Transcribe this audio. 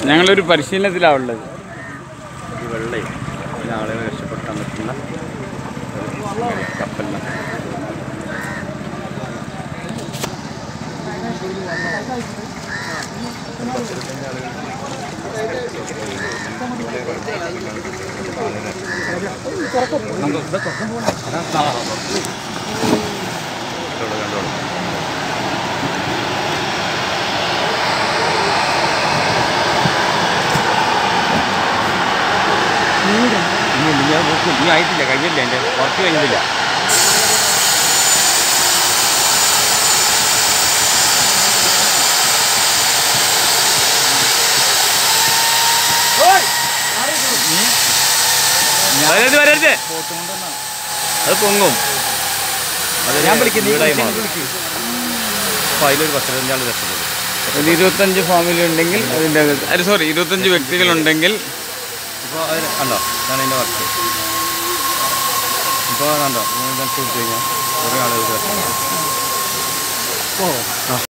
ഞങ്ങളൊരു പരിശീലനത്തിലാണ് ഉള്ളത്. ഈ വെള്ളയും ആളുകളെ രക്ഷപ്പെടുത്താൻ പറ്റുന്ന കപ്പലിനാണ്. ഇനി ആയിട്ടില്ല, കഴിഞ്ഞില്ല, എൻ്റെ കുറച്ച് കഴിഞ്ഞിട്ടില്ല. വരരുത്, അത് പൊങ്ങും. ഞാൻ വീടായി മാറും. അപ്പോൾ അതിലൊരു 15 ആൾ രക്ഷപ്പെടും. ഒരു 25 ഫാമിലി ഉണ്ടെങ്കിൽ അതിൻ്റെ അകത്ത് 25 വ്യക്തികളുണ്ടെങ്കിൽ ഇപ്പോൾ അത് കണ്ടോ, ഇതാണ് എൻ്റെ വർക്ക്. ഇപ്പോൾ കണ്ടോ, കൊടുത്തു കഴിഞ്ഞാൽ കുറേ ആളുകൾക്ക് രക്ഷപ്പെടും.